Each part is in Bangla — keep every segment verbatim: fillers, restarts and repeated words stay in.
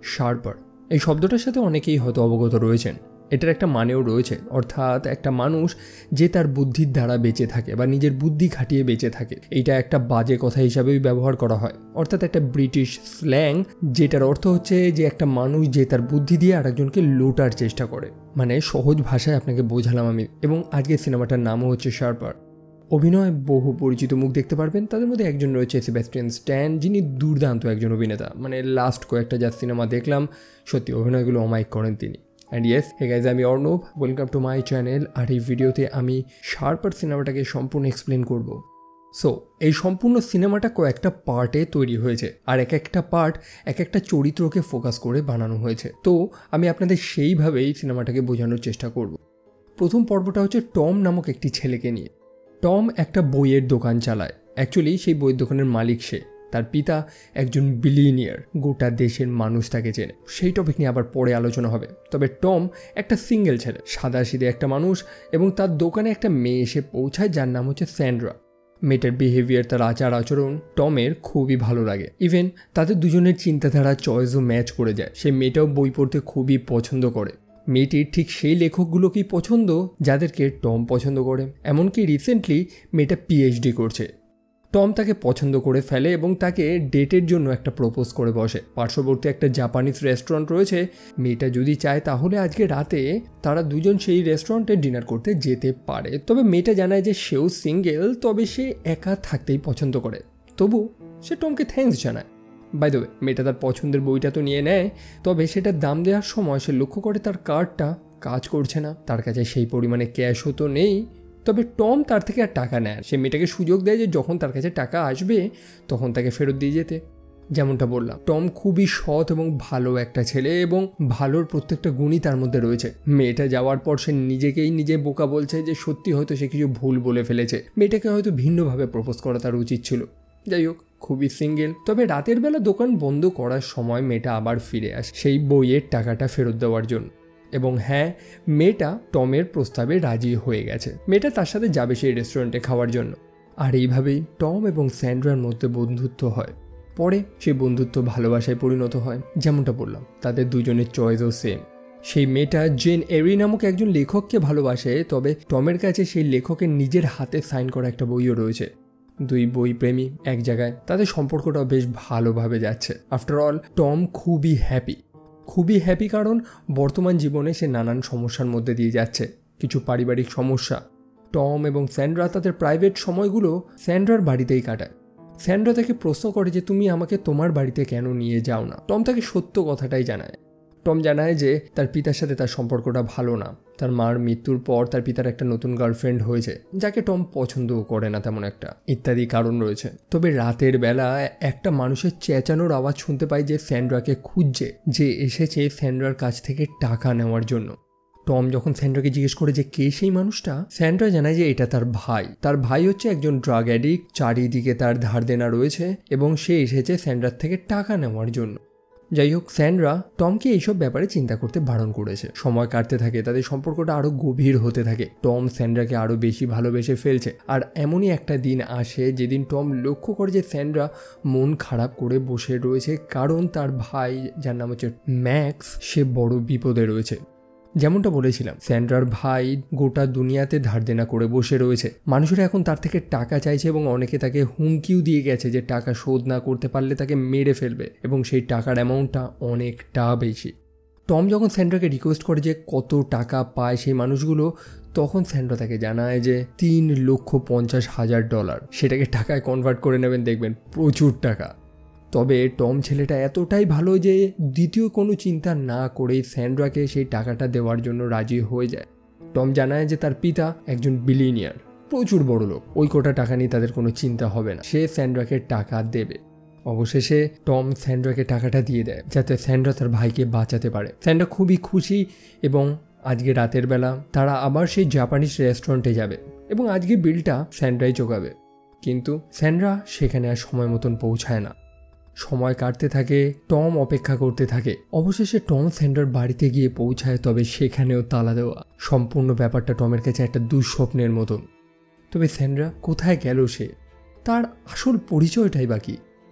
শার্পার এই শব্দটার সাথে অনেকেই হয়তো অবগত রয়েছেন। এটার একটা মানেও রয়েছে, অর্থাৎ একটা মানুষ যে তার বুদ্ধির দ্বারা বেঁচে থাকে বা নিজের বুদ্ধি খাটিয়ে বেঁচে থাকে। এইটা একটা বাজে কথা হিসাবেই ব্যবহার করা হয়, অর্থাৎ একটা ব্রিটিশ স্ল্যাং যেটার অর্থ হচ্ছে যে একটা মানুষ যে তার বুদ্ধি দিয়ে আরেকজনকে লোটার চেষ্টা করে। মানে সহজ ভাষায় আপনাকে বোঝালাম আমি। এবং আজকের সিনেমাটার নামও হচ্ছে শার্পার। অভিনয় বহু পরিচিত মুখ দেখতে পারবেন, তাদের মধ্যে একজন রয়েছে সেবাস্টিয়ান স্ট্যান, যিনি দুর্দান্ত একজন অভিনেতা। মানে লাস্ট কয়েকটা যা সিনেমা দেখলাম সত্যি অভিনয়গুলো অমায়িক করেন তিনি। অ্যান্ড ইয়েস, হে গাইজ, আমি Arnab, welcome to my channel. আর এই ভিডিওতে আমি শার্পার সিনেমাটাকে সম্পূর্ণ এক্সপ্লেন করব। সো এই সম্পূর্ণ সিনেমাটা কয়েকটা পার্টে তৈরি হয়েছে, আর এক একটা পার্ট এক একটা চরিত্রকে ফোকাস করে বানানো হয়েছে। তো আমি আপনাদের সেইভাবেই সিনেমাটাকে বোঝানোর চেষ্টা করব। প্রথম পর্বটা হচ্ছে টম নামক একটি ছেলেকে নিয়ে। টম একটা বইয়ের দোকান চালায়। অ্যাকচুয়ালি সেই বইয়ের দোকানের মালিক সে। তার পিতা একজন বিলিয়নিয়ার, গোটা দেশের মানুষ তাকে চেনে। সেই টপিক নিয়ে আবার পরে আলোচনা হবে। তবে টম একটা সিঙ্গেল ছেলে, সাদাসিধে একটা মানুষ, এবং তার দোকানে একটা মেয়ে এসে পৌঁছায় যার নাম হচ্ছে স্যান্ড্রা। মেয়েটার বিহেভিয়ার, তার আচার আচরণ টমের খুবই ভালো লাগে। ইভেন তাদের দুজনের চিন্তাধারা চয়েসও ম্যাচ করে যায়। সে মেয়েটাও বই পড়তে খুবই পছন্দ করে। মেয়েটির ঠিক সেই লেখকগুলোকেই পছন্দ যাদেরকে টম পছন্দ করে। এমনকি রিসেন্টলি মেয়েটা পিএইচডি করছে। টম তাকে পছন্দ করে ফেলে এবং তাকে ডেটের জন্য একটা প্রপোজ করে বসে। পার্শ্ববর্তী একটা জাপানিজ রেস্টুরেন্ট রয়েছে। মেয়েটা যদি চায় তাহলে আজকে রাতে তারা দুজন সেই রেস্টুরেন্টে ডিনার করতে যেতে পারে। তবে মেয়েটা জানায় যে সেও সিঙ্গেল, তবে সে একা থাকতেই পছন্দ করে। তবু সে টমকে থ্যাঙ্কস জানায়। বাই দ্য ওয়ে, মেয়েটা তার পছন্দের বইটা তো নিয়ে নেয়, তবে সেটার দাম দেওয়ার সময় সে লক্ষ্য করে তার কার্ডটা কাজ করছে না। তার কাছে সেই পরিমাণে ক্যাশও তো নেই। তবে টম তার থেকে আর টাকা নেয়। সে মেয়েটাকে সুযোগ দেয় যে যখন তার কাছে টাকা আসবে তখন তাকে ফেরত দিয়ে যেতে। যেমনটা বললাম, টম খুবই সৎ এবং ভালো একটা ছেলে, এবং ভালোর প্রত্যেকটা গুণই তার মধ্যে রয়েছে। মেয়েটা যাওয়ার পর সে নিজেকেই নিজে বোকা বলছে যে সত্যি হয়তো সে কিছু ভুল বলে ফেলেছে। মেয়েটাকে হয়তো ভিন্নভাবে প্রপোজ করা তার উচিত ছিল। যাই হোক, খুবই সিঙ্গেল। তবে রাতের বেলা দোকান বন্ধ করার সময় মেয়েটা আবার ফিরে আসে সেই বইয়ের টাকাটা ফেরত দেওয়ার জন্য। এবং হ্যাঁ, মেয়েটা টমের প্রস্তাবে রাজি হয়ে গেছে। মেয়েটা তার সাথে যাবে সেই রেস্টুরেন্টে খাওয়ার জন্য। আর এইভাবেই টম এবং স্যান্ড্রার মধ্যে বন্ধুত্ব হয়। পরে সেই বন্ধুত্ব ভালোবাসায় পরিণত হয়। যেমনটা বললাম, তাদের দুজনের চয়েসও সেম। সেই মেয়েটা জেন এরি নামক একজন লেখককে ভালোবাসে, তবে টমের কাছে সেই লেখকের নিজের হাতে সাইন করা একটা বইও রয়েছে। দুই বই প্রেমী এক জায়গায়, তাদের সম্পর্কটাও বেশ ভালোভাবে যাচ্ছে। আফটার অল টম খুবই হ্যাপি। খুবই হ্যাপি কারণ বর্তমান জীবনে সে নানান সমস্যার মধ্যে দিয়ে যাচ্ছে। কিছু পারিবারিক সমস্যা। টম এবং স্যান্ড্রা তাদের প্রাইভেট সময়গুলো স্যান্ড্রার বাড়িতেই কাটায়। স্যান্ড্রা তাকে প্রশ্ন করে যে তুমি আমাকে তোমার বাড়িতে কেন নিয়ে যাও না। টম তাকে সত্য কথাটাই জানায়। টম জানায় যে তার পিতার সাথে তার সম্পর্কটা ভালো না। তার মার মৃত্যুর পর তার পিতার একটা নতুন গার্লফ্রেন্ড হয়েছে, যাকে টম পছন্দও করে না তেমন একটা, ইত্যাদি কারণ রয়েছে। তবে রাতের বেলা একটা মানুষের চেঁচানোর আওয়াজ শুনতে পায় যে স্যান্ড্রাকে খুঁজছে, যে এসেছে স্যান্ড্রার কাছ থেকে টাকা নেওয়ার জন্য। টম যখন স্যান্ড্রাকে জিজ্ঞেস করে যে কে সেই মানুষটা, স্যান্ড্রা জানায় যে এটা তার ভাই। তার ভাই হচ্ছে একজন ড্রাগ অ্যাডিক্ট, চারিদিকে তার ধার দেনা রয়েছে, এবং সে এসেছে স্যান্ড্রার থেকে টাকা নেওয়ার জন্য। যাই হোক, স্যান্ড্রা টমকে এইসব ব্যাপারে চিন্তা করতে বারণ করেছে। সময় কাটতে থাকে, তাদের সম্পর্কটা আরো গভীর হতে থাকে। টম স্যান্ড্রাকে আরো বেশি ভালোবেসে ফেলছে। আর এমনই একটা দিন আসে যেদিন টম লক্ষ্য করে যে স্যান্ড্রা মন খারাপ করে বসে রয়েছে, কারণ তার ভাই, যার নাম হচ্ছে ম্যাক্স, সে বড় বিপদে রয়েছে। যেমনটা বলেছিলাম, স্যান্ড্রার ভাই গোটা দুনিয়াতে ধার দেনা করে বসে রয়েছে। মানুষেরা এখন তার থেকে টাকা চাইছে, এবং অনেকে তাকে হুমকিও দিয়ে গেছে যে টাকা শোধ না করতে পারলে তাকে মেরে ফেলবে, এবং সেই টাকার অ্যামাউন্টটা অনেকটা বেশি। টম যখন স্যান্ড্রাকে রিকোয়েস্ট করে যে কত টাকা পায় সেই মানুষগুলো, তখন স্যান্ড্রা তাকে জানায় যে তিন লক্ষ পঞ্চাশ হাজার ডলার। সেটাকে টাকায় কনভার্ট করে নেবেন, দেখবেন প্রচুর টাকা। তবে টম ছেলেটা এতটাই ভালো যে দ্বিতীয় কোনো চিন্তা না করেই স্যান্ড্রাকে সেই টাকাটা দেওয়ার জন্য রাজি হয়ে যায়। টম জানায় যে তার পিতা একজন বিলিয়নিয়ার, প্রচুর বড় লোক। ওই কোটা টাকা নিয়ে তাদের কোনো চিন্তা হবে না, সে স্যান্ড্রাকে টাকা দেবে। অবশেষে টম স্যান্ড্রাকে টাকাটা দিয়ে দেয় যাতে স্যান্ড্রা তার ভাইকে বাঁচাতে পারে। স্যান্ড্রা খুবই খুশি, এবং আজকে রাতের বেলা তারা আবার সেই জাপানিজ রেস্টুরেন্টে যাবে, এবং আজকে বিলটা স্যান্ড্রাই চোকাবে। কিন্তু স্যান্ড্রা সেখানে আর সময় মতন পৌঁছায় না। সময় কাটতে থাকে, টম অপেক্ষা করতে থাকে। অবশেষে টম স্যান্ড্রার বাড়িতে গিয়ে পৌঁছায়, তবে সেখানেও তালা দেওয়া। সম্পূর্ণ ব্যাপারটা টমের কাছে একটা দুঃস্বপ্নের মতন। তবে স্যান্ড্রা কোথায় গেল? সে তার আসল পরিচয়টাই বাকি।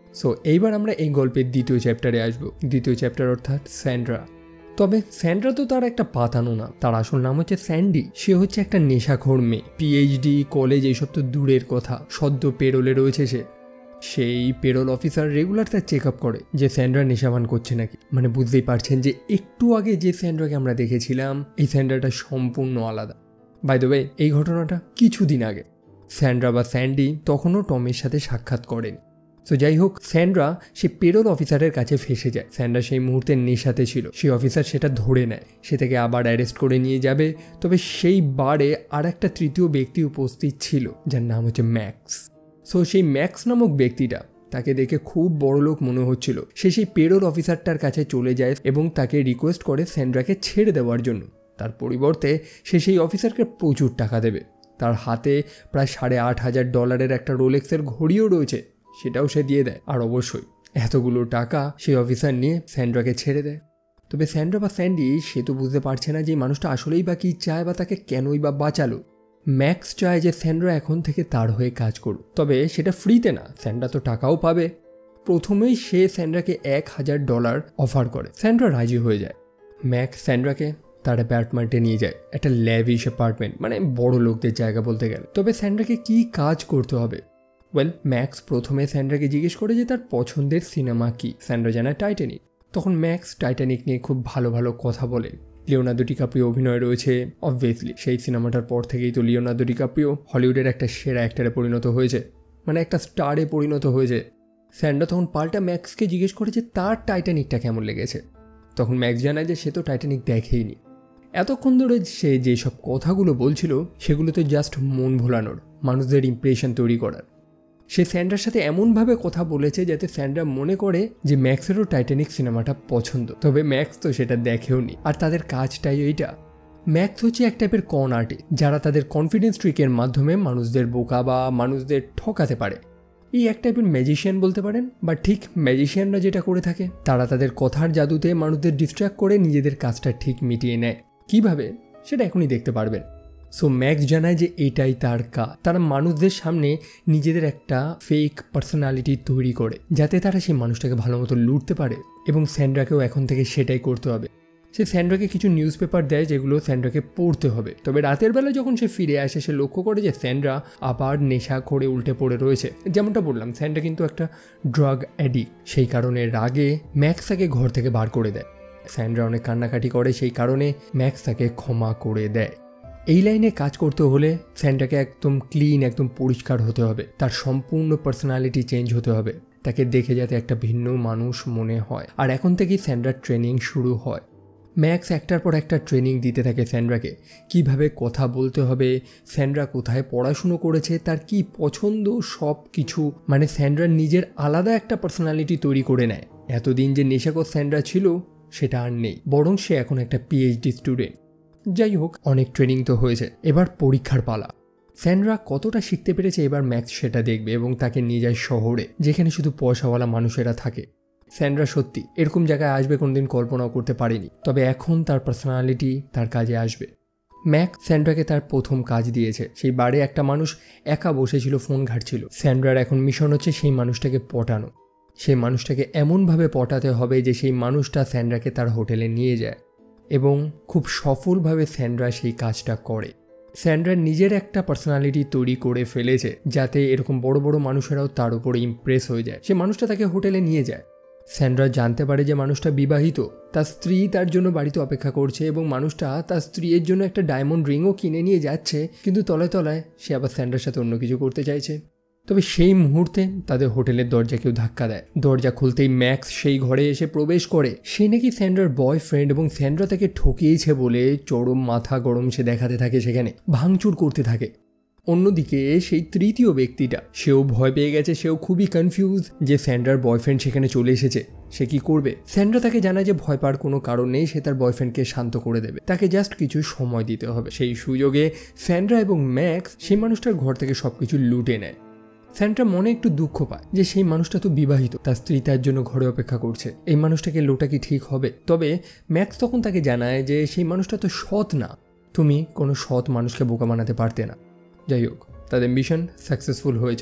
সো এইবার আমরা এই গল্পের দ্বিতীয় চ্যাপ্টারে আসবো। দ্বিতীয় চ্যাপ্টার অর্থাৎ স্যান্ড্রা। তবে স্যান্ড্রা তো তার একটা পাতানো না, তার আসল নাম হচ্ছে স্যান্ডি। সে হচ্ছে একটা নেশাখোর মেয়ে, পিএইচডি কলেজ এইসব তো দূরের কথা, সদ্য পেরোলে রয়েছে সে। সেই পেরোল অফিসার রেগুলার তার চেক আপ করে যে স্যান্ড্রা নেশাভান করছে নাকি। মানে বুঝতেই পারছেন যে একটু আগে যে স্যান্ড্রাকে আমরা দেখেছিলাম এই স্যান্ড্রাটা সম্পূর্ণ আলাদা। বাই দ্য ওয়ে, এই ঘটনাটা কিছুদিন আগে। স্যান্ড্রা বা স্যান্ডি তখনও টমের সাথে সাক্ষাৎ করেন। তো যাই হোক, স্যান্ড্রা সে পেরোল অফিসারের কাছে ফেসে যায়। স্যান্ড্রা সেই মুহূর্তে নেশাতে ছিল, সেই অফিসার সেটা ধরে নেয়, সে তাকে আবার অ্যারেস্ট করে নিয়ে যাবে। তবে সেই বারে আর একটা তৃতীয় ব্যক্তি উপস্থিত ছিল যার নাম হচ্ছে ম্যাক্স। সো সেই ম্যাক্স নামক ব্যক্তিটা, তাকে দেখে খুব বড়লোক মনে হচ্ছিল। সে সেই পেরোল অফিসারটার কাছে চলে যায় এবং তাকে রিকোয়েস্ট করে স্যান্ড্রাকে ছেড়ে দেওয়ার জন্য। তার পরিবর্তে সে সেই অফিসারকে প্রচুর টাকা দেবে। তার হাতে প্রায় সাড়ে আট হাজার ডলারের একটা রোলেক্সের ঘড়িও রয়েছে, সেটাও সে দিয়ে দেয়। আর অবশ্যই এতগুলো টাকা সেই অফিসার নিয়ে স্যান্ড্রাকে ছেড়ে দেয়। তবে স্যান্ড্রা বা স্যান্ডি সে তো বুঝতে পারছে না যে মানুষটা আসলেই বা কী চায় বা তাকে কেনই বা বাঁচালো। ম্যাক্স চায় যে স্যান্ড্রা এখন থেকে তার হয়ে কাজ করুক, তবে সেটা ফ্রিতে না, স্যান্ড্রা তো টাকাও পাবে। প্রথমেই সে স্যান্ড্রাকে এক হাজার ডলার অফার করে। স্যান্ড্রা রাজি হয়ে যায়। ম্যাক্স স্যান্ড্রাকে তার অ্যাপার্টমেন্টে নিয়ে যায়, একটা ল্যাভিশ অ্যাপার্টমেন্ট, মানে বড় লোকদের জায়গা বলতে গেলে। তবে স্যান্ড্রাকে কী কাজ করতে হবে? ওয়েল, ম্যাক্স প্রথমে স্যান্ড্রাকে জিজ্ঞেস করে যে তার পছন্দের সিনেমা কী। স্যান্ড্রা জানায় টাইটানিক। তখন ম্যাক্স টাইটানিক নিয়ে খুব ভালো ভালো কথা বলে। লিওনার্দো ডিকাপ্রিও অভিনয় রয়েছে, অবভিয়াসলি সেই সিনেমাটার পর থেকেই তো লিওনার্দো ডিকাপ্রিও হলিউডের একটা সেরা অ্যাক্টারে পরিণত হয়েছে, মানে একটা স্টারে পরিণত হয়েছে। স্যান্ড্রা তখন পাল্টা ম্যাক্সকে জিজ্ঞেস করে যে তার টাইটানিকটা কেমন লেগেছে। তখন ম্যাক্স জানায় যে সে তো টাইটানিক দেখেইনি। এতক্ষণ ধরে সে যেসব কথাগুলো বলছিল সেগুলো তো জাস্ট মন ভোলানোর, মানুষদের ইমপ্রেশন তৈরি করার। সে স্যান্ড্রার সাথে এমনভাবে কথা বলেছে যাতে স্যান্ড্রা মনে করে যে ম্যাক্সেরও টাইটানিক সিনেমাটা পছন্দ। তবে ম্যাক্স তো সেটা দেখেও নি, আর তাদের কাজটাই এইটা। ম্যাক্স হচ্ছে এক টাইপের কন আর্টিস্ট, যারা তাদের কনফিডেন্স ট্রিকের মাধ্যমে মানুষদের বোকা বা মানুষদের ঠকাতে পারে। এই এক টাইপের ম্যাজিশিয়ান বলতে পারেন, বা ঠিক ম্যাজিশিয়ানরা যেটা করে থাকে, তারা তাদের কথার জাদুতে মানুষদের ডিস্ট্র্যাক্ট করে নিজেদের কাজটা ঠিক মিটিয়ে নেয়। কিভাবে সেটা এখনই দেখতে পারবেন। সো ম্যাক্স জানায় যে এটাই তার কাজ। তারা মানুষদের সামনে নিজেদের একটা ফেক পার্সোনালিটি তৈরি করে যাতে তারা সেই মানুষটাকে ভালো মতো লুটতে পারে, এবং স্যান্ড্রাকেও এখন থেকে সেটাই করতে হবে। সে স্যান্ড্রাকে কিছু নিউজ পেপার দেয় যেগুলো স্যান্ড্রাকে পড়তে হবে। তবে রাতের বেলা যখন সে ফিরে আসে সে লক্ষ্য করে যে স্যান্ড্রা আবার নেশা করে উল্টে পড়ে রয়েছে। যেমনটা বললাম, স্যান্ড্রা কিন্তু একটা ড্রাগ অ্যাডিক্ট। সেই কারণে রাগে ম্যাক্স তাকে ঘর থেকে বার করে দেয়। স্যান্ড্রা অনেক কান্নাকাটি করে, সেই কারণে ম্যাক্স তাকে ক্ষমা করে দেয়। এই লাইনে কাজ করতে হলে স্যান্ড্রাকে একদম ক্লিন, একদম পরিষ্কার হতে হবে। তার সম্পূর্ণ পার্সোনালিটি চেঞ্জ হতে হবে, তাকে দেখে যাতে একটা ভিন্ন মানুষ মনে হয়। আর এখন থেকেই স্যান্ড্রার ট্রেনিং শুরু হয়। ম্যাক্স একটার পর একটা ট্রেনিং দিতে থাকে স্যান্ড্রাকে, কিভাবে কথা বলতে হবে, স্যান্ড্রা কোথায় পড়াশুনো করেছে, তার কি পছন্দ, সব কিছু। মানে স্যান্ড্রার নিজের আলাদা একটা পার্সোনালিটি তৈরি করে নেয়। এতদিন যে নেশাকর স্যান্ড্রা ছিল সেটা আর নেই, বরং সে এখন একটা পিএইচডি স্টুডেন্ট। যাই হোক, অনেক ট্রেনিং তো হয়েছে, এবার পরীক্ষার পালা। স্যান্ড্রা কতটা শিখতে পেরেছে এবার ম্যাক্স সেটা দেখবে এবং তাকে নিয়ে যায় শহরে, যেখানে শুধু পয়সাওয়ালা মানুষেরা থাকে। স্যান্ড্রা সত্যি এরকম জায়গায় আসবে কোনোদিন কল্পনাও করতে পারেনি, তবে এখন তার পার্সোনালিটি তার কাজে আসবে। ম্যাক্স স্যান্ড্রাকে তার প্রথম কাজ দিয়েছে। সেই বারে একটা মানুষ একা বসেছিল, ফোন ঘাঁটছিল। স্যান্ড্রার এখন মিশন হচ্ছে সেই মানুষটাকে পটানো। সেই মানুষটাকে এমনভাবে পটাতে হবে যে সেই মানুষটা স্যান্ড্রাকে তার হোটেলে নিয়ে যায়, এবং খুব সফলভাবে স্যান্ড্রা সেই কাজটা করে। স্যান্ড্রা নিজের একটা পার্সোনালিটি তৈরি করে ফেলেছে যাতে এরকম বড় বড় মানুষেরাও তার উপরে ইমপ্রেস হয়ে যায়। সে মানুষটা তাকে হোটেলে নিয়ে যায়। স্যান্ড্রা জানতে পারে যে মানুষটা বিবাহিত, তার স্ত্রী তার জন্য বাড়িতে অপেক্ষা করছে, এবং মানুষটা তার স্ত্রীর জন্য একটা ডায়মন্ড রিংও কিনে নিয়ে যাচ্ছে, কিন্তু তলায় তলায় সে আবার স্যান্ড্রার সাথে অন্য কিছু করতে চাইছে। তবে সেই মুহূর্তে তাদের হোটেলের দরজা কেউ ধাক্কা দেয়। দরজা খুলতেই ম্যাক্স সেই ঘরে এসে প্রবেশ করে। সে নাকি স্যান্ড্রার বয়ফ্রেন্ড, এবং স্যান্ড্রা তাকে ঠকিয়েছে বলে চরম মাথা গরম সে দেখাতে থাকে, সেখানে ভাঙচুর করতে থাকে। অন্যদিকে সেই তৃতীয় ব্যক্তিটা, সেও ভয় পেয়ে গেছে, সেও খুবই কনফিউজ যে স্যান্ড্রার বয়ফ্রেন্ড সেখানে চলে এসেছে, সে কি করবে। স্যান্ড্রা তাকে জানায় যে ভয় পাওয়ার কোনো কারণ নেই, সে তার বয়ফ্রেন্ডকে শান্ত করে দেবে, তাকে জাস্ট কিছু সময় দিতে হবে। সেই সুযোগে স্যান্ড্রা এবং ম্যাক্স সেই মানুষটার ঘর থেকে সবকিছু লুটে নেয়। স্যান্ড্রা মনে একটু দুঃখ পায় যে সেই মানুষটা তো বিবাহিত, তার স্ত্রী তার জন্য ঘরে অপেক্ষা করছে, এই মানুষটাকে লোটা কি ঠিক হবে। তবে ম্যাক্স তখন তাকে জানায় যে সেই মানুষটা তো সৎ না, তুমি কোনো সৎ মানুষকে বোকা বানাতে পারতে না। যাই হোক, তাদের মিশন সাকসেসফুল হয়েছে।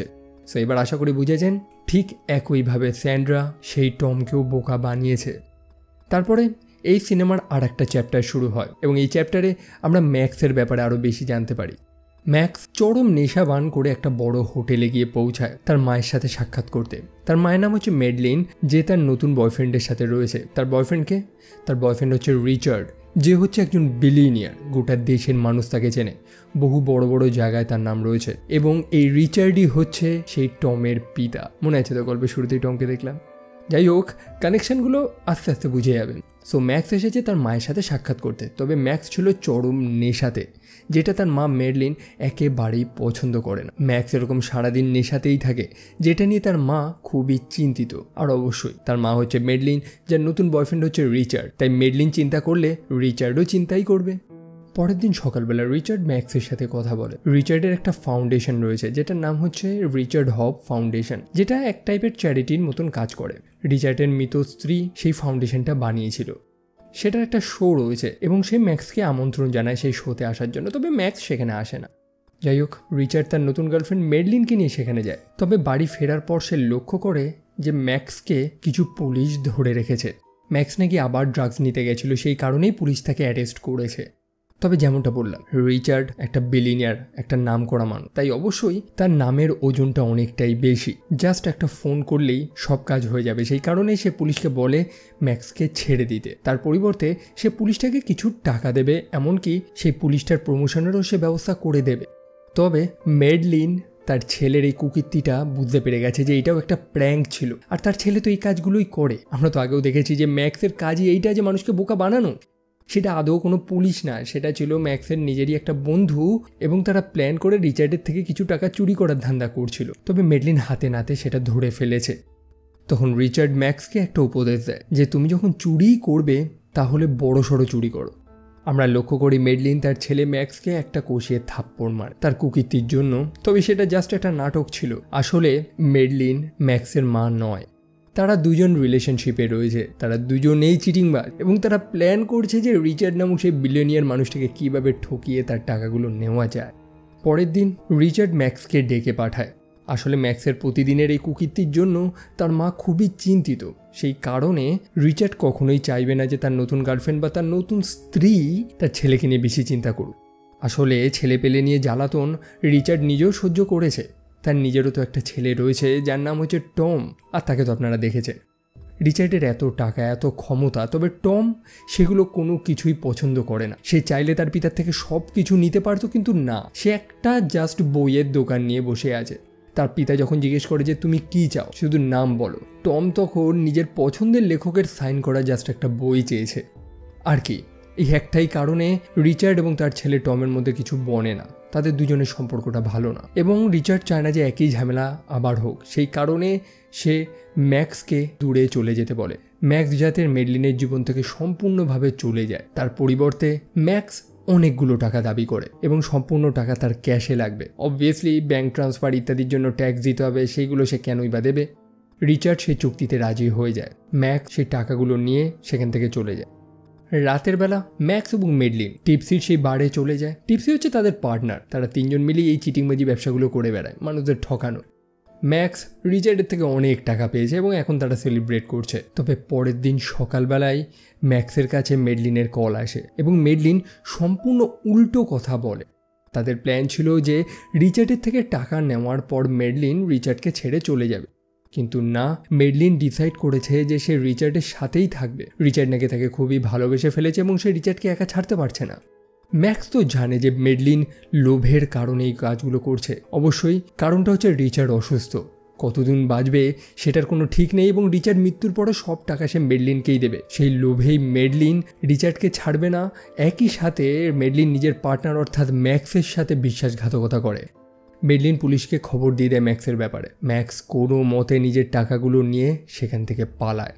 সো এবার আশা করি বুঝেছেন ঠিক একইভাবে স্যান্ড্রা সেই টমকেও বোকা বানিয়েছে। তারপরে এই সিনেমার আর একটা চ্যাপ্টার শুরু হয় এবং এই চ্যাপ্টারে আমরা ম্যাক্সের ব্যাপারে আরও বেশি জানতে পারি। ম্যাক্স চরম নেশাবান করে একটা বড় হোটেলে গিয়ে পৌঁছায় তার মায়ের সাথে সাক্ষাৎ করতে। তার মায়ের নাম হচ্ছে মেডলিন, যে তার নতুন বয়ফ্রেন্ডের সাথে রয়েছে। তার বয়ফ্রেন্ডকে তার বয়ফ্রেন্ড হচ্ছে রিচার্ড, যে হচ্ছে একজন বিলিয়নিয়ার। গোটা দেশের মানুষ তাকে চেনে, বহু বড় বড় জায়গায় তার নাম রয়েছে এবং এই রিচার্ডই হচ্ছে সেই টমের পিতা। মনে আছে তো গল্পের শুরুতেই টমকে দেখলাম। যাই হোক, কানেকশানগুলো আস্তে আস্তে বুঝে যাবেন। সো ম্যাক্স এসেছে তার মায়ের সাথে সাক্ষাৎ করতে, তবে ম্যাক্স ছিল চরম নেশাতে, যেটা তার মা মেডলিন একেবারেই পছন্দ করে না। ম্যাক্স এরকম সারাদিন নেশাতেই থাকে, যেটা নিয়ে তার মা খুবই চিন্তিত। আর অবশ্যই তার মা হচ্ছে মেডলিন, যার নতুন বয়ফ্রেন্ড হচ্ছে রিচার্ড, তাই মেডলিন চিন্তা করলে রিচার্ডও চিন্তাই করবে। পরের দিন সকালবেলা রিচার্ড ম্যাক্সের সাথে কথা বলে। রিচার্ডের একটা ফাউন্ডেশন রয়েছে যেটার নাম হচ্ছে রিচার্ড হব ফাউন্ডেশন, যেটা এক টাইপের চ্যারিটির মতন কাজ করে। রিচার্ডের মৃত স্ত্রী সেই ফাউন্ডেশনটা বানিয়েছিল। সেটার একটা শো রয়েছে এবং সে ম্যাক্সকে আমন্ত্রণ জানায় সেই শোতে আসার জন্য, তবে ম্যাক্স সেখানে আসে না। যাই হোক, রিচার্ড তার নতুন গার্লফ্রেন্ড মেডলিনকে নিয়ে সেখানে যায়। তবে বাড়ি ফেরার পর সে লক্ষ্য করে যে ম্যাক্সকে কিছু পুলিশ ধরে রেখেছে। ম্যাক্স নাকি আবার ড্রাগস নিতে গেছিল, সেই কারণেই পুলিশ তাকে অ্যারেস্ট করেছে। তবে যেমনটা বললাম, রিচার্ড একটা বিলিয়নিয়ার, একটা নাম করা মানুষ, তাই অবশ্যই তার নামের ওজনটা অনেকটাই বেশি। জাস্ট একটা ফোন করলেই সব কাজ হয়ে যাবে। সেই কারণেই সে পুলিশকে বলে ম্যাক্সকে ছেড়ে দিতে। তার পরিবর্তে সে পুলিশটাকে কিছু টাকা দেবে, এমনকি সেই পুলিশটার প্রমোশনেরও সে ব্যবস্থা করে দেবে। তবে মেডলিন তার ছেলের এই কুকীর্তিটা বুঝতে পেরে গেছে যে এটাও একটা প্র্যাঙ্ক ছিল, আর তার ছেলে তো এই কাজগুলোই করে। আমরা তো আগেও দেখেছি যে ম্যাক্সের কাজই এইটা, যে মানুষকে বোকা বানানো। সেটা আদৌ কোনো পুলিশ না, সেটা ছিল ম্যাক্সের নিজেরই একটা বন্ধু এবং তারা প্ল্যান করে রিচার্ডের থেকে কিছু টাকা চুরি করার ধান্দা করছিল। তবে মেডলিন হাতে নাতে সেটা ধরে ফেলেছে। তখন রিচার্ড ম্যাক্সকে একটা উপদেশ দেয় যে তুমি যখন চুরি করবে তাহলে বড় সড়ো চুরি করো। আমরা লক্ষ্য করি মেডলিন তার ছেলে ম্যাক্সকে একটা কষিয়ে থাপ্পড় মারে তার কুকীর্তির জন্য। তবে সেটা জাস্ট একটা নাটক ছিল। আসলে মেডলিন ম্যাক্সের মা নয়, তারা দুজন রিলেশনশিপে রয়েছে, তারা দুজনেই চিটিংবাজ এবং তারা প্ল্যান করছে যে রিচার্ড নামক সেই বিলিয়নিয়ার মানুষটাকে কীভাবে ঠকিয়ে তার টাকাগুলো নেওয়া যায়। পরের দিন রিচার্ড ম্যাক্সকে ডেকে পাঠায়। আসলে ম্যাক্সের প্রতিদিনের এই কুকীর্তির জন্য তার মা খুবই চিন্তিত। সেই কারণে রিচার্ড কখনোই চাইবে না যে তার নতুন গার্লফ্রেন্ড বা তার নতুন স্ত্রী তার ছেলেকে নিয়ে বেশি চিন্তা করুক। আসলে ছেলে পেলে নিয়ে জ্বালাতন রিচার্ড নিজেও সহ্য করেছে। তার নিজেরও তো একটা ছেলে রয়েছে যার নাম হচ্ছে টম, আর তাকে তো আপনারা দেখেছেন। রিচার্ডের এত টাকা, এত ক্ষমতা, তবে টম সেগুলো কোনো কিছুই পছন্দ করে না। সে চাইলে তার পিতার থেকে সব কিছু নিতে পারতো, কিন্তু না, সে একটা জাস্ট বইয়ের দোকান নিয়ে বসে আছে। তার পিতা যখন জিজ্ঞেস করে যে তুমি কি চাও, শুধু নাম বলো, টম তখন নিজের পছন্দের লেখকের সাইন করা জাস্ট একটা বই চেয়েছে। আর কি, এই একটাই কারণে রিচার্ড এবং তার ছেলে টমের মধ্যে কিছু বনে না। তাদের দুজনের সম্পর্কটা ভালো না এবং রিচার্ড চায় না যে একই ঝামেলা আবার হোক। সেই কারণে সে ম্যাক্সকে দূরে চলে যেতে বলে। ম্যাক্স যাতে মেডলিনের জীবন থেকে সম্পূর্ণভাবে চলে যায়, তার পরিবর্তে ম্যাক্স অনেকগুলো টাকা দাবি করে এবং সম্পূর্ণ টাকা তার ক্যাশে লাগবে। অবভিয়াসলি ব্যাঙ্ক ট্রান্সফার ইত্যাদির জন্য ট্যাক্স দিতে হবে, সেইগুলো সে কেনই বা দেবে। রিচার্ড সেই চুক্তিতে রাজি হয়ে যায়। ম্যাক্স সেই টাকাগুলো নিয়ে সেখান থেকে চলে যায়। রাতের বেলা ম্যাক্স এবং মেডলিন টিপসির সেই বারে চলে যায়। টিপসি হচ্ছে তাদের পার্টনার, তারা তিনজন মিলেই এই চিটিংবাজি ব্যবসাগুলো করে বেড়ায়, মানুষদের ঠকানো। ম্যাক্স রিচার্ডের থেকে অনেক টাকা পেয়েছে এবং এখন তারা সেলিব্রেট করছে। তবে পরের দিন সকালবেলায় ম্যাক্সের কাছে মেডলিনের কল আসে এবং মেডলিন সম্পূর্ণ উল্টো কথা বলে। তাদের প্ল্যান ছিল যে রিচার্ডের থেকে টাকা নেওয়ার পর মেডলিন রিচার্ডকে ছেড়ে চলে যাবে, কিন্তু না, মেডলিন ডিসাইড করেছে যে সে রিচার্ডের সাথেই থাকবে। রিচার্ড নাকি তাকে খুবই ভালোবেসে ফেলেছে এবং সে রিচার্ডকে একা ছাড়তে পারছে না। ম্যাক্স তো জানে যে মেডলিন লোভের কারণে এই কাজগুলো করছে। অবশ্যই কারণটা হচ্ছে রিচার্ড অসুস্থ, কতদিন বাঁচবে সেটার কোনো ঠিক নেই এবং রিচার্ড মৃত্যুর পরে সব টাকা সে মেডলিনকেই দেবে। সেই লোভেই মেডলিন রিচার্ডকে ছাড়বে না। একই সাথে মেডলিন নিজের পার্টনার অর্থাৎ ম্যাক্সের সাথে বিশ্বাসঘাতকতা করে। মেডলিন পুলিশকে খবর দিয়ে দেয় ম্যাক্সের ব্যাপারে। ম্যাক্স কোনো মতে নিজের টাকাগুলো নিয়ে সেখান থেকে পালায়।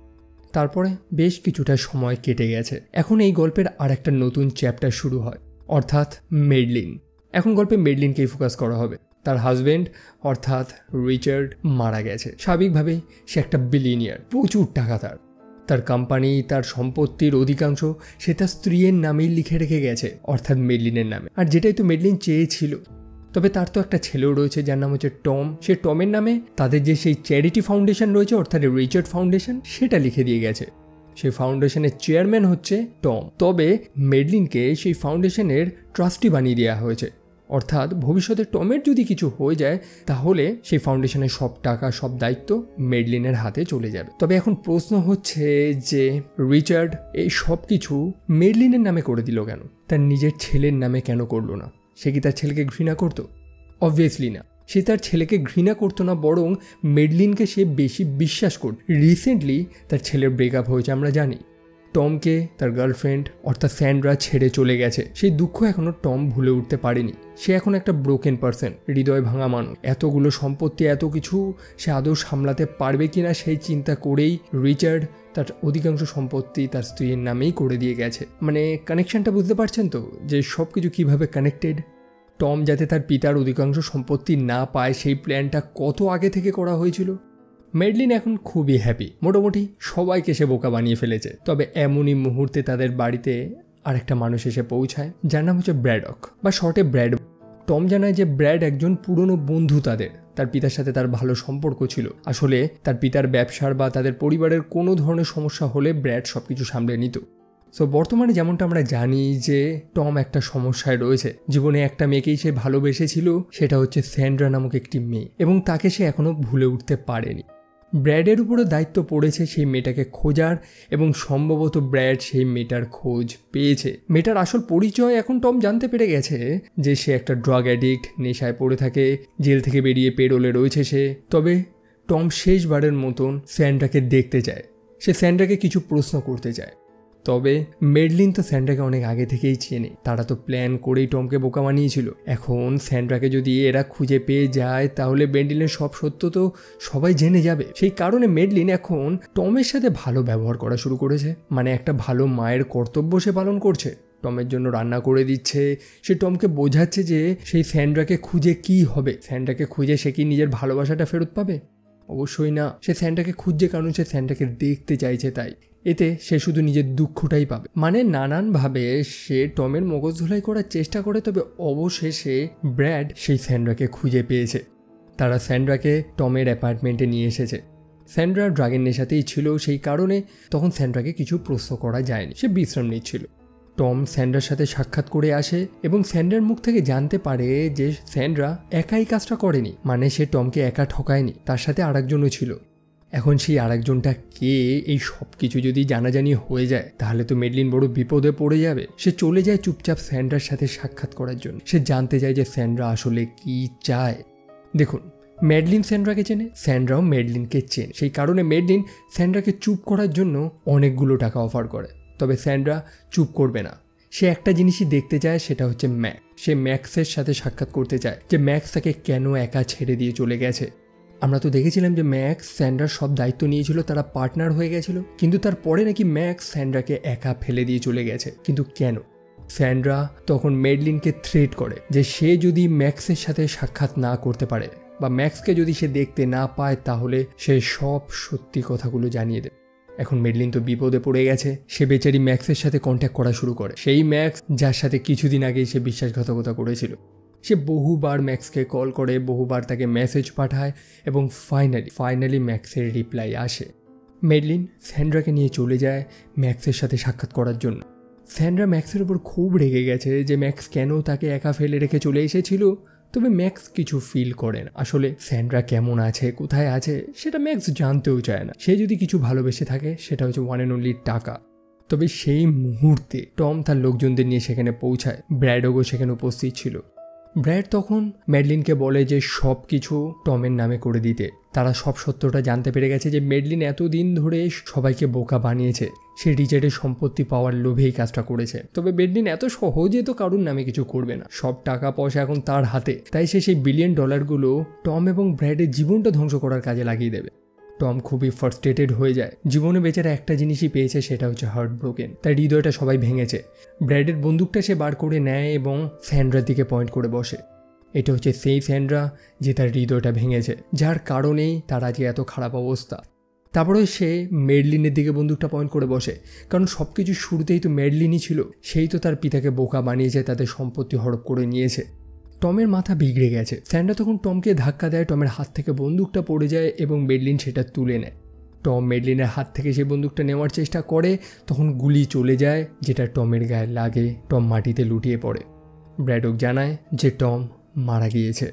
তারপরে বেশ কিছুটা সময় কেটে গেছে। এখন এই গল্পের আর একটা নতুন চ্যাপ্টার শুরু হয়, অর্থাৎ মেডলিন। এখন গল্পে মেডলিনকেই ফোকাস করা হবে। তার হাজব্যান্ড অর্থাৎ রিচার্ড মারা গেছে। স্বাভাবিকভাবেই সে একটা বিলিয়নিয়ার, প্রচুর টাকা তার। তার কোম্পানি, তার সম্পত্তির অধিকাংশ সে তার স্ত্রীর নামেই লিখে রেখে গেছে, অর্থাৎ মেডলিনের নামে। আর যেটাই তো মেডলিন চেয়েছিল। তবে তার তো একটা ছেলেও রয়েছে যার নাম হচ্ছে টম। সে টমের নামে তাদের যে সেই চ্যারিটি ফাউন্ডেশন রয়েছে অর্থাৎ রিচার্ড ফাউন্ডেশন সেটা লিখে দিয়ে গেছে। সেই ফাউন্ডেশনের চেয়ারম্যান হচ্ছে টম। তবে মেডলিনকে সেই ফাউন্ডেশনের ট্রাস্টি বানিয়ে দেওয়া হয়েছে, অর্থাৎ ভবিষ্যতে টমের যদি কিছু হয়ে যায় তাহলে সেই ফাউন্ডেশনের সব টাকা সব দায়িত্ব মেডলিনের হাতে চলে যাবে। তবে এখন প্রশ্ন হচ্ছে যে রিচার্ড এই সব কিছু মেডলিনের নামে করে দিল কেন, তার নিজের ছেলের নামে কেন করলো না? সে কি তার ছেলেকে ঘৃণা করতো? অবভিয়াসলি না, সে তার ছেলেকে ঘৃণা করতো না, বরং মেডলিনকে সে বেশি বিশ্বাস করত। রিসেন্টলি তার ছেলের ব্রেকআপ হয়েছে আমরা জানি। টমকে তার গার্লফ্রেন্ড অর্থাৎ স্যান্ড্রা ছেড়ে চলে গেছে, সেই দুঃখ এখনও টম ভুলে উঠতে পারেনি। সে এখন একটা ব্রোকেন পারসন, হৃদয় ভাঙা মানুষ। এতগুলো সম্পত্তি এত কিছু সে আদৌ সামলাতে পারবে কিনা সেই চিন্তা করেই রিচার্ড তার অধিকাংশ সম্পত্তি তার স্ত্রীর নামেই করে দিয়ে গেছে। মানে কানেকশনটা বুঝতে পারছেন তো, যে সব কিছু কীভাবে কানেক্টেড। টম যাতে তার পিতার অধিকাংশ সম্পত্তি না পায় সেই প্ল্যানটা কত আগে থেকে করা হয়েছিল। মেডলিন এখন খুবই হ্যাপি, মোটামুটি সবাইকে সে বোকা বানিয়ে ফেলেছে। তবে এমনই মুহূর্তে তাদের বাড়িতে আরেকটা মানুষ এসে পৌঁছায় যার নাম হচ্ছে ব্র্যাডক বা শর্টে ব্র্যাড। টম জানায় যে ব্র্যাড একজন পুরনো বন্ধু তাদের, তার পিতার সাথে তার ভালো সম্পর্ক ছিল। আসলে তার পিতার ব্যবসার বা তাদের পরিবারের কোনো ধরনের সমস্যা হলে ব্র্যাড সব কিছু সামলে নিত। সো বর্তমানে যেমনটা আমরা জানি যে টম একটা সমস্যায় রয়েছে, জীবনে একটা মেয়েকেই সে ভালোবেসেছিল, সেটা হচ্ছে স্যান্ড্রা নামক একটি মেয়ে, এবং তাকে সে এখনও ভুলে উঠতে পারেনি। ব্র্যাডের উপরে দায়িত্ব পড়েছে সেই মেয়েটাকে খোঁজার, এবং সম্ভবত ব্র্যাড সেই মেয়েটার খোঁজ পেয়েছে। মেয়েটার আসল পরিচয় এখন টম জানতে পেরে গেছে যে সে একটা ড্রাগ অ্যাডিক্ট, নেশায় পড়ে থাকে, জেল থেকে বেরিয়ে পেরোলে রয়েছে সে। তবে টম শেষবারের মতন স্যান্ড্রাকে দেখতে চায়, সে স্যান্ড্রাকে কিছু প্রশ্ন করতে চায়। তবে মেডলিন তো স্যান্ড্রাকে অনেক আগে থেকেই চেনে, তারা তো প্ল্যান করেই টমকে বোকা বানিয়েছিল। এখন স্যান্ড্রাকে যদি এরা খুঁজে পেয়ে যায় তাহলে মেডলিনের সব সত্য তো সবাই জেনে যাবে। সেই কারণে মেডলিন এখন টমের সাথে ভালো ব্যবহার করা শুরু করেছে, মানে একটা ভালো মায়ের কর্তব্য সে পালন করছে। টমের জন্য রান্না করে দিচ্ছে, সে টমকে বোঝাচ্ছে যে সেই স্যান্ড্রাকে খুঁজে কি হবে, স্যান্ড্রাকে খুঁজে সে কি নিজের ভালোবাসাটা ফেরত পাবে? অবশ্যই না। সে স্যান্ড্রাকে খুঁজছে কারণ সে স্যান্ড্রাকে দেখতে চাইছে, তাই এতে সে শুধু নিজের দুঃখটাই পাবে। মানে নানানভাবে সে টমের মগজ ধোলাই করার চেষ্টা করে, তবে অবশেষে ব্র্যাড সেই স্যান্ড্রাকে খুঁজে পেয়েছে। তারা স্যান্ড্রাকে টমের অ্যাপার্টমেন্টে নিয়ে এসেছে। স্যান্ড্রা ড্রাগের নেশাতেই ছিল, সেই কারণে তখন স্যান্ড্রাকে কিছু প্রশ্ন করা যায়নি, সে বিশ্রাম নিচ্ছিল। টম স্যান্ড্রার সাথে সাক্ষাৎ করে আসে এবং স্যান্ড্রার মুখ থেকে জানতে পারে যে স্যান্ড্রা একাই কাজটা করেনি, মানে সে টমকে একা ঠকায়নি, তার সাথে আরেকজনও ছিল। এখন সেই আরেকজনটা কে, এই সব কিছু যদি জানাজানি হয়ে যায় তাহলে তো মেডলিন বড় বিপদে পড়ে যাবে। সে চলে যায় চুপচাপ স্যান্ড্রার সাথে সাক্ষাৎ করার জন্য। সে জানতে চায় যে স্যান্ড্রা আসলে কি চায়। দেখুন, মেডলিন স্যান্ড্রাকে চেনে, স্যান্ড্রাও মেডলিনকে চেনে, সেই কারণে মেডলিন স্যান্ড্রাকে চুপ করার জন্য অনেকগুলো টাকা অফার করে। তবে স্যান্ড্রা চুপ করবে না, সে একটা জিনিসই দেখতে চায়, সেটা হচ্ছে ম্যাক্স। সে ম্যাক্সের সাথে সাক্ষাৎ করতে চায় যে ম্যাক্স তাকে কেন একা ছেড়ে দিয়ে চলে গেছে। আমরা তো দেখেছিলাম যে ম্যাক্স স্যান্ড্রার সব দায়িত্ব নিয়েছিল, তারা পার্টনার হয়ে গেছিল, কিন্তু তারপরে নাকি ম্যাক্স স্যান্ড্রাকে একা ফেলে দিয়ে চলে গেছে। কিন্তু কেন? স্যান্ড্রা তখন মেডলিনকে থ্রেট করে যে সে যদি ম্যাক্সের সাথে সাক্ষাৎ না করতে পারে বা ম্যাক্সকে যদি সে দেখতে না পায় তাহলে সে সব সত্যি কথাগুলো জানিয়ে দেবে। এখন মেডলিন তো বিপদে পড়ে গেছে, সে বেচারি ম্যাক্সের সাথে কন্ট্যাক্ট করা শুরু করে, সেই ম্যাক্স যার সাথে কিছুদিন আগেই সে বিশ্বাসঘাতকতা করেছিল। সে বহুবার ম্যাক্সকে কল করে, বহুবার তাকে মেসেজ পাঠায়, এবং ফাইনালি ফাইনালি ম্যাক্সের রিপ্লাই আসে। মেডলিন স্যান্ড্রাকে নিয়ে চলে যায় ম্যাক্সের সাথে সাক্ষাৎ করার জন্য। স্যান্ড্রা ম্যাক্সের উপর খুব রেগে গেছে যে ম্যাক্স কেন তাকে একা ফেলে রেখে চলে এসেছিল। তবে ম্যাক্স কিছু ফিল করে না। আসলে স্যান্ড্রা কেমন আছে, কোথায় আছে, সেটা ম্যাক্স জানতেও চায় না। সে যদি কিছু ভালোবেসে থাকে সেটা হচ্ছে ওয়ান অ্যান্ড অনলি টাকা। তবে সেই মুহূর্তে টম তার লোকজনদের নিয়ে সেখানে পৌঁছায়। ব্র্যাডও সেখানে উপস্থিত ছিল। ব্র্যাড তখন মেডলিনকে বলে যে সব কিছু টমের নামে করে দিতে। তারা সব সত্যটা জানতে পেরে গেছে যে মেডলিন এতদিন ধরে সবাইকে বোকা বানিয়েছে, সে রিচার্ডের সম্পত্তি পাওয়ার লোভেই কাজটা করেছে। তবে মেডলিন এত সহজে তো কারুর নামে কিছু করবে না, সব টাকা পয়সা এখন তার হাতে, তাই সে সেই বিলিয়ন ডলারগুলো টম এবং ব্র্যাডের জীবনটা ধ্বংস করার কাজে লাগিয়ে দেবে। টম খুবই ফার্স্ট্রেটেড হয়ে যায়। জীবনে বেচারা একটা জিনিসই পেয়েছে, সেটা হচ্ছে হার্ট ব্রোকেন। তার হৃদয়টা সবাই ভেঙেছে। ব্র্যাডের বন্দুকটা সে বার করে নেয় এবং স্যান্ড্রার দিকে পয়েন্ট করে বসে। এটা হচ্ছে সেই স্যান্ড্রা যে তার হৃদয়টা ভেঙেছে, যার কারণেই তার আজকে এত খারাপ অবস্থা। তারপরে সে মেডলিনের দিকে বন্দুকটা পয়েন্ট করে বসে, কারণ সব কিছু শুরুতেই তো মেডলিনই ছিল। সেই তো তার পিতাকে বোকা বানিয়েছে, তাদের সম্পত্তি হড়প করে নিয়েছে। টমের মাথা বিগড়ে গেছে। স্যান্ড্রা তখন টমকে ধাক্কা দেয়, টমের হাত থেকে বন্দুকটা পড়ে যায় এবং মেডলিন সেটা তুলে নেয়। টম মেডলিনের হাত থেকে সেই বন্দুকটা নেওয়ার চেষ্টা করে, তখন গুলি চলে যায় যেটা টমের গায়ে লাগে। টম মাটিতে লুটিয়ে পড়ে। ব্র্যাডক জানায় যে টম মারা গিয়েছে।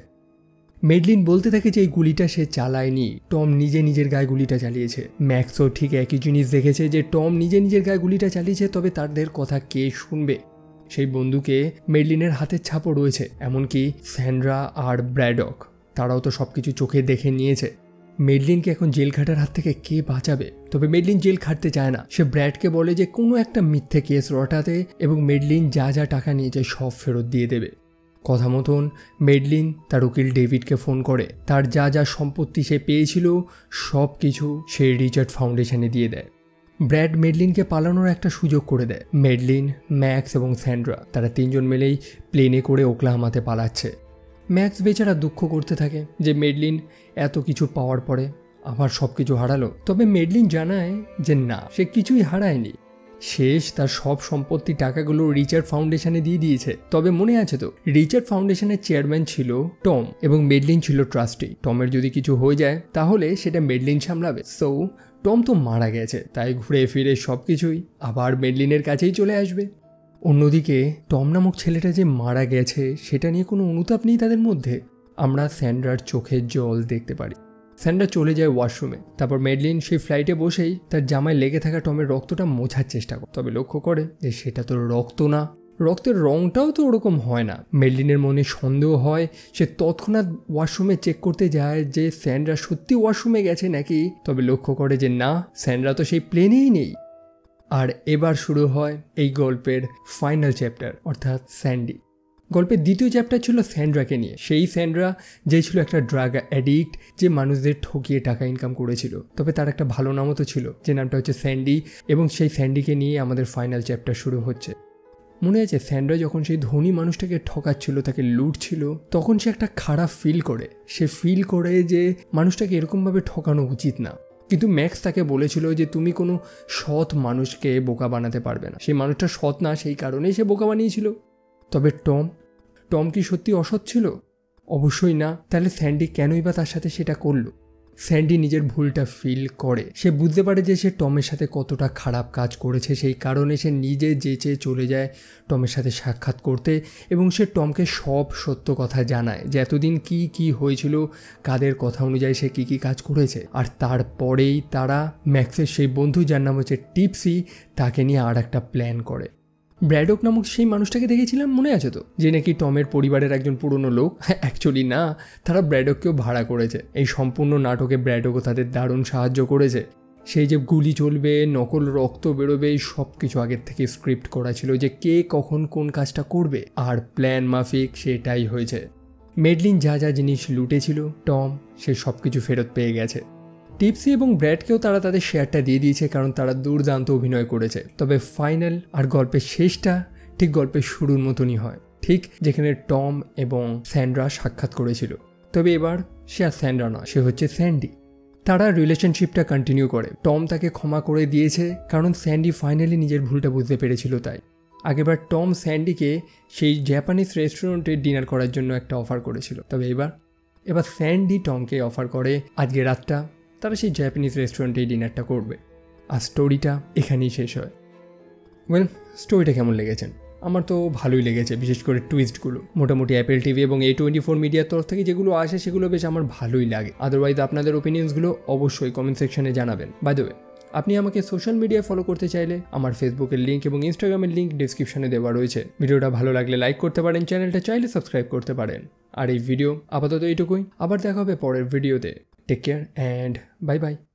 মেডলিন বলতে থাকে যে এই গুলিটা সে চালায়নি, টম নিজে নিজের গায়ে গুলিটা চালিয়েছে। ম্যাক্সও ঠিক একই জিনিস দেখেছে যে টম নিজে নিজের গায়ে গুলিটা চালিয়েছে, তবে তাদের কথা কে শুনবে? সেই বন্দুকে মেডলিনের হাতের ছাপও রয়েছে, এমনকি স্যান্ড্রা আর ব্র্যাডক তারাও তো সব কিছু চোখে দেখে নিয়েছে। মেডলিনকে এখন জেল খাটার হাত থেকে কে বাঁচাবে? তবে মেডলিন জেল খাটতে চায় না। সে ব্র্যাডকে বলে যে কোনো একটা মিথ্যে কেস রটাতে এবং মেডলিন যা যা টাকা নিয়েছে সব ফেরত দিয়ে দেবে। কথা মতন মেডলিন তার উকিল ডেভিডকে ফোন করে, তার যা যা সম্পত্তি সে পেয়েছিল সব কিছু সে রিচার্ড ফাউন্ডেশনে দিয়ে দেয়। ব্র্যাড মেডলিনকে পালানোর একটা সুযোগ করে দেয়। মেডলিন, ম্যাক্স এবং স্যান্ড্রা তারা তিনজন মিলেই প্লেনে করে ওকলাহোমাতে পালাচ্ছে। ম্যাক্স বেচারা দুঃখ করতে থাকে যে মেডলিন এত কিছু পাওয়ার পরে আবার সব কিছু হারালো। তবে মেডলিন জানায় যে না, সে কিছুই হারায়নি। শেষ তার সব সম্পত্তি টাকাগুলো রিচার্ড ফাউন্ডেশনে দিয়ে দিয়েছে। তবে মনে আছে তো, রিচার্ড ফাউন্ডেশনের চেয়ারম্যান ছিল টম এবং মেডলিন ছিল ট্রাস্টি। টমের যদি কিছু হয়ে যায় তাহলে সেটা মেডলিন সামলাবে। সো টম তো মারা গেছে, তাই ঘুরে ফিরে সব কিছুই আবার মেডলিনের কাছেই চলে আসবে। অন্যদিকে টম নামক ছেলেটা যে মারা গেছে সেটা নিয়ে কোনো অনুতাপ নেই তাদের মধ্যে। আমরা স্যান্ড্রার চোখের জল দেখতে পারি। স্যান্ড্রা চলে যায় ওয়াশরুমে। তারপর মেডলিন সেই ফ্লাইটে বসেই তার জামায় লেগে থাকা টমের রক্তটা মোছার চেষ্টা করে, তবে লক্ষ্য করে যে সেটা তো রক্ত না, রক্তের রঙটাও তো ওরকম হয় না। মেডলিনের মনে সন্দেহ হয়, সে তৎক্ষণাৎ ওয়াশরুমে চেক করতে যায় যে স্যান্ড্রা সত্যি ওয়াশরুমে গেছে নাকি। তবে লক্ষ্য করে যে না, স্যান্ড্রা তো সেই প্লেনেই নেই। আর এবার শুরু হয় এই গল্পের ফাইনাল চ্যাপ্টার, অর্থাৎ স্যান্ডি। গল্পের দ্বিতীয় চ্যাপ্টার ছিল স্যান্ড্রাকে নিয়ে। সেই স্যান্ড্রা যে ছিল একটা ড্রাগ অ্যাডিক্ট, যে মানুষদের ঠকিয়ে টাকা ইনকাম করেছিল। তবে তার একটা ভালো নামও তো ছিল, যে নামটা হচ্ছে স্যান্ডি, এবং সেই স্যান্ডিকে নিয়ে আমাদের ফাইনাল চ্যাপ্টার শুরু হচ্ছে। মনে আছে স্যান্ড্রা যখন সেই ধনী মানুষটাকে ঠকাচ্ছিল, তাকে লুটছিল, তখন সে একটা খারাপ ফিল করে। সে ফিল করে যে মানুষটাকে এরকমভাবে ঠকানো উচিত না। কিন্তু ম্যাক্স তাকে বলেছিল যে তুমি কোনো সৎ মানুষকে বোকা বানাতে পারবে না। সেই মানুষটা সৎ না, সেই কারণেই সে বোকা বানিয়েছিল। তবে টম টম কি সত্যি অসৎ ছিল? অবশ্যই না। তাহলে স্যান্ডি কেনই বা তার সাথে সেটা করলো? স্যান্ডি নিজের ভুলটা ফিল করে, সে বুঝতে পারে যে সে টমের সাথে কতটা খারাপ কাজ করেছে। সেই কারণে সে নিজে যেচে চলে যায় টমের সাথে সাক্ষাৎ করতে, এবং সে টমকে সব সত্য কথা জানায় যে এতদিন কি কি হয়েছিল, কাদের কথা অনুযায়ী সে কি কি কাজ করেছে। আর তারপরেই তারা ম্যাক্সের সেই বন্ধু, যার নাম হচ্ছে টিপসি, তাকে নিয়ে আর একটা প্ল্যান করে। ব্র্যাডক নামক সেই মানুষটাকে দেখেছিলাম, মনে আছে তো, যে নাকি টমের পরিবারের একজন পুরনো লোক। অ্যাকচুয়ালি না, তারা ব্র্যাডককেও ভাড়া করেছে। এই সম্পূর্ণ নাটকে ব্র্যাডকও তাদের দারুণ সাহায্য করেছে। সেই যে গুলি চলবে, নকল রক্ত বেরোবে, সব কিছু আগের থেকে স্ক্রিপ্ট করা ছিল যে কে কখন কোন কাজটা করবে, আর প্ল্যান মাফিক সেটাই হয়েছে। মেডলিন যা যা জিনিস লুটেছিল টম সে সব কিছু ফেরত পেয়ে গেছে। টিপসি এবং ব্র্যাডকেও তারা তাদের শেয়ারটা দিয়ে দিয়েছে, কারণ তারা দুর্দান্ত অভিনয় করেছে। তবে ফাইনাল আর গল্পের শেষটা ঠিক গল্পের শুরুর মতনই হয়, ঠিক যেখানে টম এবং স্যান্ড্রা সাক্ষাৎ করেছিল। তবে এবার সে আর স্যান্ড্রা নয়, সে হচ্ছে স্যান্ডি। তারা রিলেশনশিপটা কন্টিনিউ করে। টম তাকে ক্ষমা করে দিয়েছে কারণ স্যান্ডি ফাইনালি নিজের ভুলটা বুঝতে পেরেছিল। তাই আগেরবার টম স্যান্ডিকে সেই জাপানিজ রেস্টুরেন্টে ডিনার করার জন্য একটা অফার করেছিল। তবে এবার এবার স্যান্ডি টমকে অফার করে আজকে রাতটা তারা সেই জাপানিজ রেস্টুরেন্টেই ডিনারটা করবে। আর স্টোরিটা এখানেই শেষ হয়। ওয়েল, স্টোরিটা কেমন লেগেছেন? আমার তো ভালোই লেগেছে, বিশেষ করে টুইস্টগুলো। মোটামুটি অ্যাপেল টিভি এবং এ টোয়েন্টি ফোর মিডিয়ার তরফ থেকে যেগুলো আসে সেগুলো বেশ আমার ভালোই লাগে। আদারওয়াইজ আপনাদের ওপিনিয়ন্সগুলো অবশ্যই কমেন্ট সেকশনে জানাবেন। বাই দ্য ওয়ে, আপনি আমাকে সোশ্যাল মিডিয়ায় ফলো করতে চাইলে আমার ফেসবুকের লিঙ্ক এবং ইনস্টাগ্রামের লিঙ্ক ডিসক্রিপশনে দেওয়া রয়েছে। ভিডিওটা ভালো লাগলে লাইক করতে পারেন, চ্যানেলটা চাইলে সাবস্ক্রাইব করতে পারেন। আর এই ভিডিও আপাতত এইটুকুই, আবার দেখা হবে পরের ভিডিওতে। Take care and bye by.